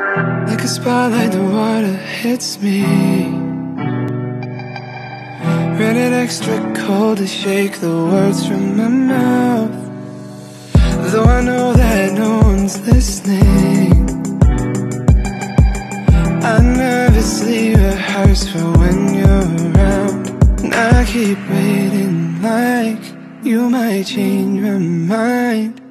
Like a spotlight, the water hits me. Rated extra cold to shake the words from my mouth. Though I know that no one's listening, I nervously rehearse for when you're around. And I keep waiting like you might change my mind.